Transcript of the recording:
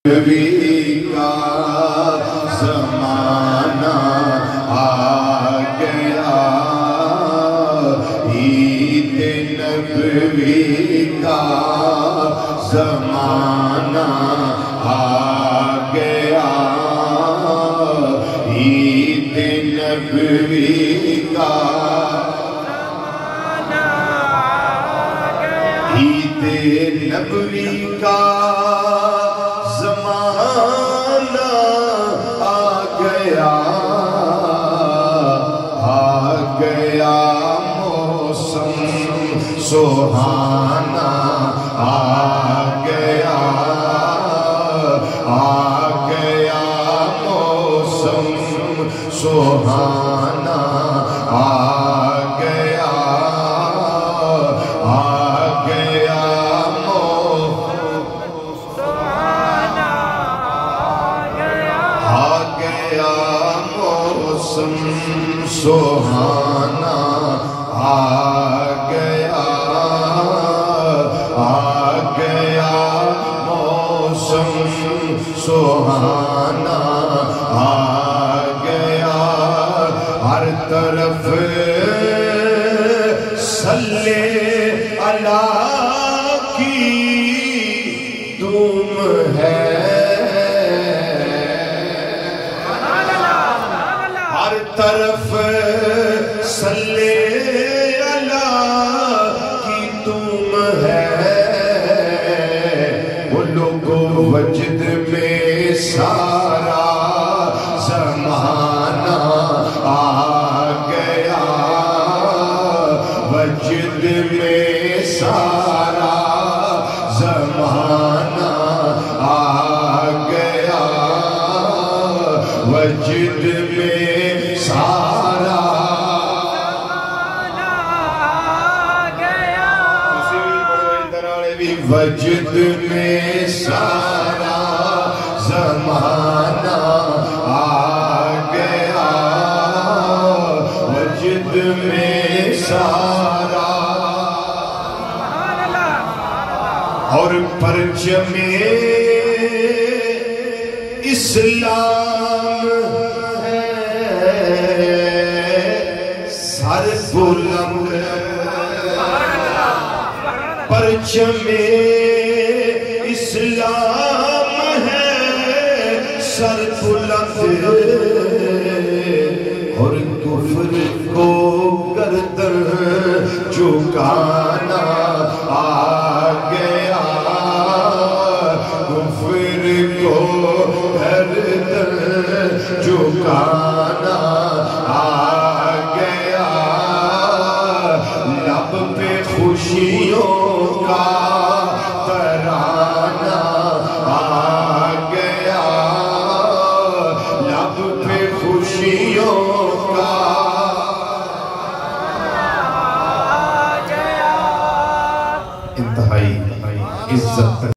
نبوی کا زمانہ آ گیا، عید نبوی کا زمانہ آ گیا، عید نبوی کا عید نبوی کا زمانہ آ گیا، موسم سہانا آ گیا، موسم سہانا آ گیا، موسم سہانا آ گیا، موسم سہانا آ گیا، ہر طرف صلی اللہ کی دھوم ہے، ہر طرف صلی اللہ کی دھوم ہے، وہ لوگوں وجد میں سارا زمانہ آ گیا، وجد میں سارا زمانہ آ گیا، وجد میں سارا وجد میں سارا زمانہ آ گیا، وجد میں سارا، اور پرچم اسلام سر بلند، پرچم اسلام ہے سر بلند، اور کفر کو گردن جھکانا آ گیا، کفر کو گردن جھکانا آ گیا، لب پہ خوشیوں کا ترانہ آ گیا، لب پہ خوشیوں کا انتہائی عزت